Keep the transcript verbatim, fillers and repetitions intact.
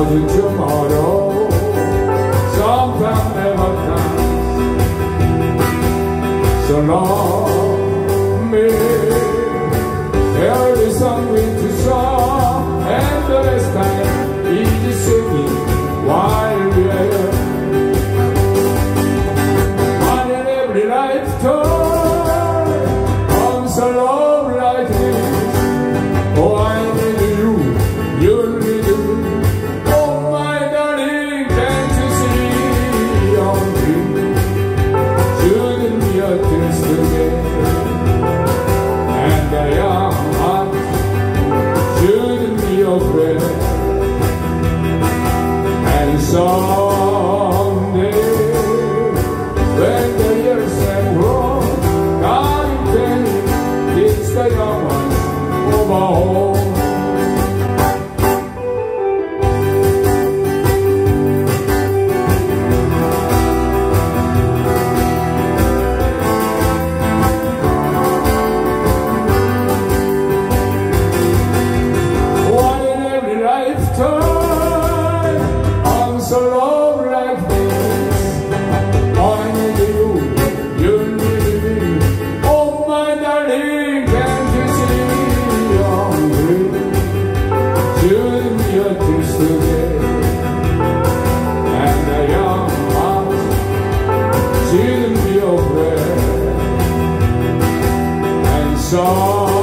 to tomorrow, sometime never comes. So long me, there is something to song, and the last time is singing while we are here. One in every lifetime comes a love like this. Oh, I need you, you need me. Oh, my darling, can't you see our dream? Shouldn't be a taste together, and the young heart shouldn't be afraid. And someday, when the years have grown, God intended it's the young ones over home. One in every lifetime comes a love like this. I need you, you need me. Oh, my darling, can't you see I'm dream? Shouldn't be a taste together, and the young heart shouldn't be afraid. And so